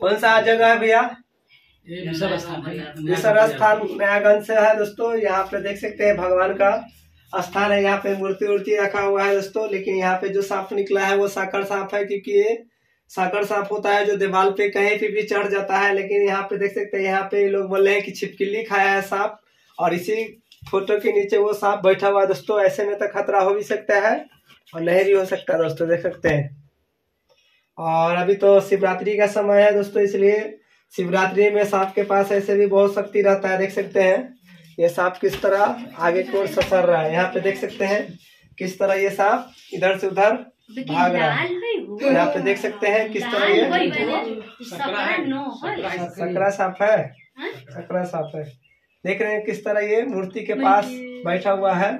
कौन सा जगह है भैया? मिसर स्थान है। मिसर स्थान नयागंज से है दोस्तों। यहाँ पे देख सकते हैं भगवान का स्थान है। यहाँ पे मूर्ति उर्ति रखा हुआ है दोस्तों। लेकिन यहाँ पे जो सांप निकला है वो साकर सांप है, क्योंकि ये साकर सांप होता है जो दीवार पे कहीं पे भी चढ़ जाता है। लेकिन यहाँ पे देख सकते हैं, यहाँ पे लोग बोल रहे हैं कि छिपकली खाया है सांप, और इसी फोटो के नीचे वो सांप बैठा हुआ है दोस्तों। ऐसे में तो खतरा हो भी सकता है और नहीं भी हो सकता दोस्तों, देख सकते हैं। और अभी तो शिवरात्रि का समय है दोस्तों, इसलिए शिवरात्रि में सांप के पास ऐसे भी बहुत शक्ति रहता है। देख सकते हैं ये सांप किस तरह आगे की ओर ससर रहा है। यहाँ पे देख सकते हैं किस तरह ये सांप इधर से उधर भाग रहा है। यहाँ पे देख सकते हैं किस तरह ये सकरा सांप है, सकरा सांप है। देख रहे हैं किस तरह ये मूर्ति के पास बैठा हुआ है।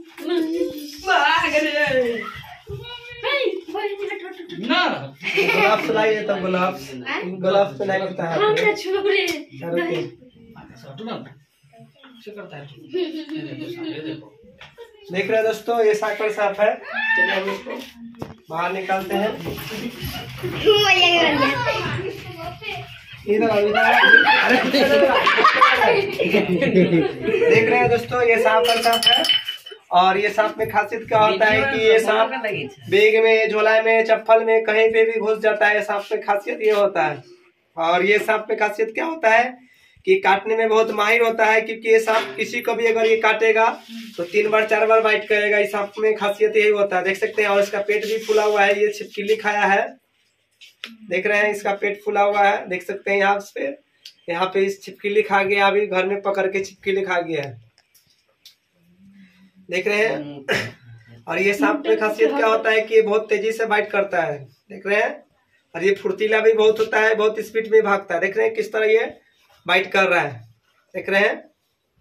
गुलाब सुनाइए तब, गुलाब सुनाई लगता है। देख रहे हैं दोस्तों ये साकर सांप है। चलिए हम इसको बाहर निकालते हैं। इधर देख रहे हैं दोस्तों ये सांप है। और ये सांप में खासियत क्या होता है कि ये सांप बैग में, झोला में, चप्पल में कहीं पे भी घुस जाता है। सांप में खासियत ये होता है। और ये सांप में खासियत क्या होता है कि काटने में बहुत माहिर होता है, क्योंकि ये सांप किसी को भी अगर ये काटेगा तो 3 बार 4 बार बाइट करेगा। इस सांप में खासियत यही होता है, देख सकते हैं। और इसका पेट भी फूला हुआ है, ये छिपकली खाया है। देख रहे हैं इसका पेट फूला हुआ है, देख सकते हैं। यहाँ पे इस छिपकली खा गया, अभी घर में पकड़ के छिपकली खा गया है, देख रहे हैं। और ये सांप में खासियत क्या होता है कि ये बहुत तेजी से बाइट करता है, देख रहे हैं। और ये फुर्तीला भी बहुत होता है, बहुत स्पीड में भागता है। देख रहे हैं किस तरह ये बाइट कर रहा है, देख रहे हैं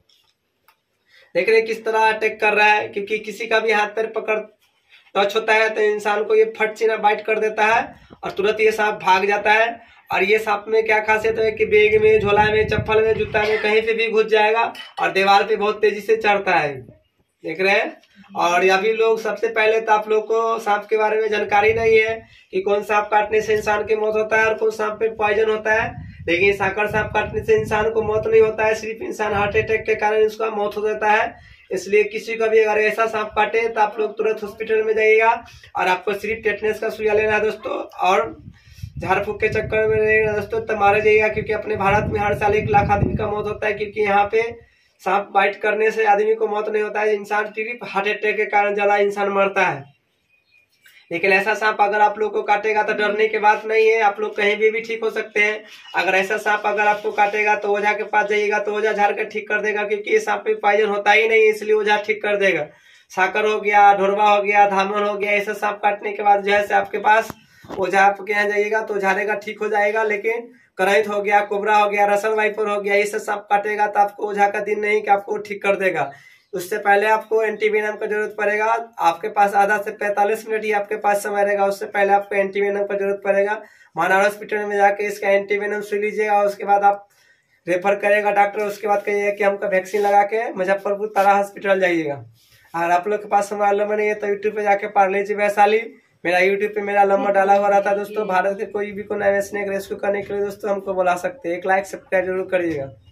किस तरह अटैक कर रहा है। क्योंकि किसी का भी हाथ पैर पकड़ टच होता है तो इंसान को ये फट से ना बाइट कर देता है और तुरंत ये सांप भाग जाता है। और ये सांप में क्या खासियत है कि बैग में, झोला में, चप्पल में, जूता में कहीं पे भी घुस जाएगा और दीवार पे बहुत तेजी से चढ़ता है, देख रहे हैं। और अभी लोग सबसे पहले तो आप लोग को सांप के बारे में जानकारी नहीं है कि कौन सांप काटने से इंसान की मौत होता है और कौन सांप पे पॉइजन होता है। लेकिन साकर सांप काटने से इंसान को मौत नहीं होता है, सिर्फ इंसान हार्ट अटैक के कारण उसका मौत हो जाता है। इसलिए किसी का भी अगर ऐसा सांप काटे तो आप लोग तुरंत हॉस्पिटल में जाइएगा और आपको सिर्फ टेटनेस का सुइया लेना है दोस्तों। और झाड़ फूक के चक्कर में रहेगा दोस्तों तो मारे जाइएगा, क्योंकि अपने भारत में हर साल 1 लाख आदमी का मौत होता है। क्योंकि यहाँ पे सांप बाइट करने से आदमी को मौत नहीं होता है, इंसान सिर्फ हार्ट अटैक के कारण ज्यादा इंसान मरता है। लेकिन ऐसा सांप अगर आप लोग को काटेगा तो डरने की बात नहीं है, आप लोग कहीं भी ठीक हो सकते हैं। अगर ऐसा सांप अगर आपको काटेगा तो ओझा के पास जाइएगा तो ओझा झाड़ कर ठीक कर देगा, क्योंकि ये सांप में पॉइजन होता ही नहीं, इसलिए ओझा ठीक कर देगा। साकर हो गया, ढोरवा हो गया, धामन हो गया, ऐसा सांप काटने के बाद जो है आपके पास ओझा आपके यहाँ जाइएगा तो झाड़ेगा, ठीक हो जाएगा। लेकिन करैत हो गया, कोबरा हो गया, रसल वाइपर हो गया, ये सब सांप काटेगा तो आपको ओझा का दिन नहीं कि आपको ठीक कर देगा। उससे पहले आपको एंटीवेनम का जरूरत पड़ेगा। आपके पास आधा से 45 मिनट ही आपके पास समय रहेगा, उससे पहले आपको एंटीवेनम का जरूरत पड़ेगा। मानार हॉस्पिटल में जाके इसका एंटीवेनम सुन लीजिएगा। उसके बाद आप रेफर करेगा डॉक्टर, उसके बाद कहिएगा कि हमको वैक्सीन लगा के मुजफ्फरपुर तारा हॉस्पिटल जाइएगा। अगर आप लोग के पास मोबाइल नंबर नहीं है तो यूट्यूब पे जाके पार्ले-जी वैशाली, मेरा यूट्यूब पे मेरा नंबर डाला हुआ रहता है दोस्तों। भारत के कोई भी को नए स्नेक रेस्क्यू करने के लिए दोस्तों हमको बुला सकते हैं। 1 लाइक सब्सक्राइब जरूर करिएगा।